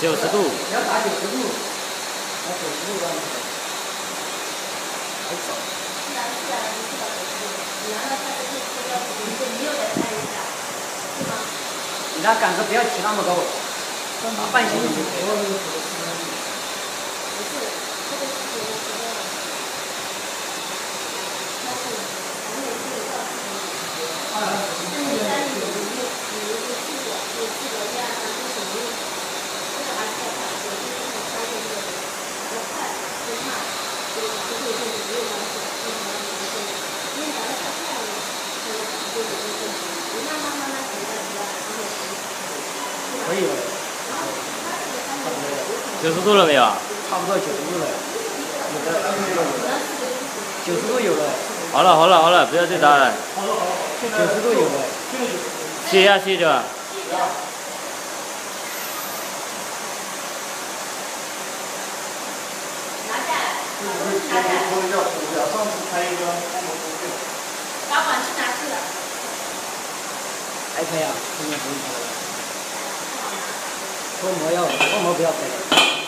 90度。 要打90度，打90度让它好走。 是啊，你是打90度，你拿到它的这个你又得拍一下，是吗？ 你那杆子不要提那么高，打半星就可以了。 不是，这个是觉得它是反正是有到那你家里有一个视角，有视角压上是什么用？这个还是要看，有些是发现这个打得快会慢，就不会就是没有关系，因为打得太快了，这个就有个问题。你慢慢回来，然后可以了。 90度了没有啊？ 差不多90度了，有的90度有了。 好了，不要再打了。 90度有了。 歇一下，歇着。 拿下来，拿下来。 上次拍一个把管子拿去了。 还可以啊，后面不用拍了。脱模不要拍。